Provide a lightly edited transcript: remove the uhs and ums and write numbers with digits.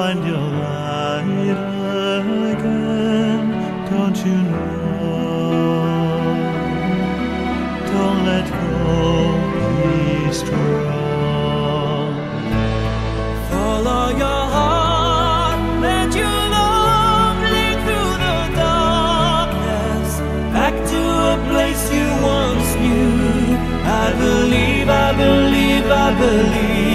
find your light again. Don't you know? Don't let go, be strong. Follow your heart, let your love lead through the darkness, back to a place you once knew. I believe, I believe, I believe.